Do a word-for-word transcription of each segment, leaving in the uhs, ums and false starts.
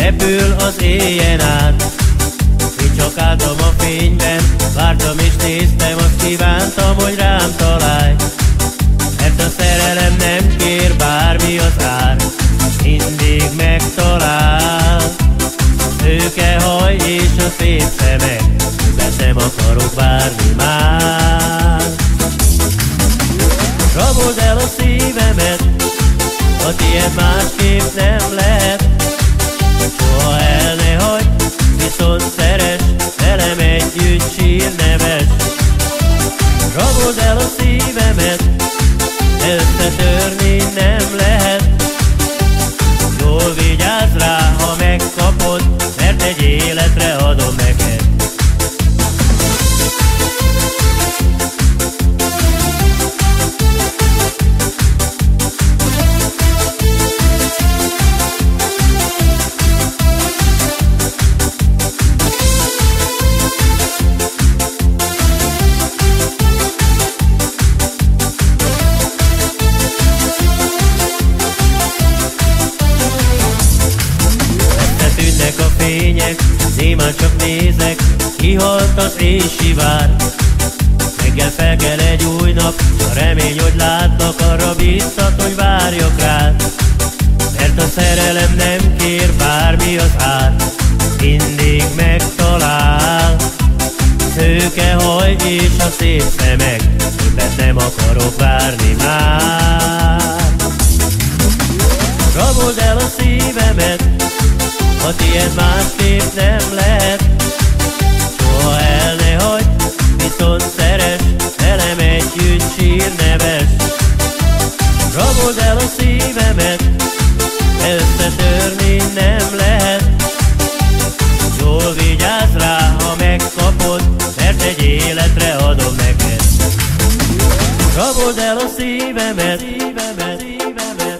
repül az éjjel át. Én csak álltam a fényben, vártam és néztem, azt kívántam, hogy rám találj. Mert a szerelem nem kér, bármi az ár, mindig megtalál. Szőke haj és a szép szemek, de nem akarok bármi már. Rabold el a szívemet, a tiéd másképp nem lehet. Soha el ne hagyd, viszont szeress, velem együtt sír neves. Rabold el a szívemet, összetörni nem lehet. Jól vigyázz rá, ha megkapod, mert egy életre adom neked. A fények, némán csak nézek, kihalt az éjsivár. Reggel felkel egy új nap, a remény, hogy látlak, arra bíztat, hogy várjak rád. Mert a szerelem nem kér, bármi az ár, mindig megtalál. Szőke haj és a szép szemek, többet nem akarok várni már. Rabold el a szívemet, a tiéd másképp nem lehet. Soha el ne hagyd, viszont szeress, velem együtt sír neves. Rabold el a szívemet, összetörni nem lehet. Jól vigyázz rá, ha megkapod, mert egy életre adom neked. Rabold el a szívemet, szívemet, szívemet.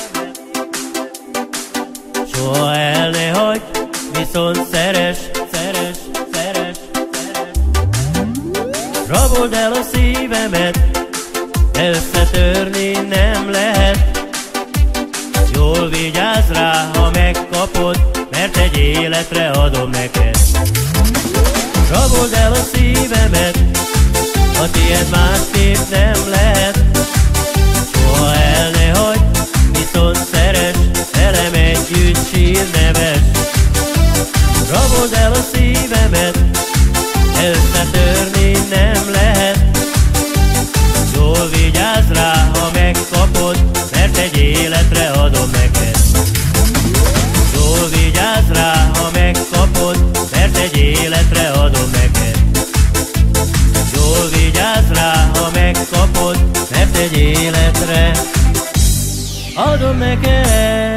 Soha el ne hagyd, viszont szeress, szeress, szeress, szeress. Rabold el a szívemet, összetörni nem lehet. Jól vigyázz rá, ha megkapod, mert egy életre adom neked. Rabold el a szívemet, a tiéd másképp nem lehet. Soha el ne hagyd, viszont szeress, velem együtt sír neves. Rabold el a szívemet, összetörni nem lehet. Jól vigyázz rá, ha megkapod, mert egy életre adom neked. Jól vigyázz rá, ha megkapod, mert egy életre adom neked. Jól vigyázz rá, ha megkapod, mert egy életre adom neked.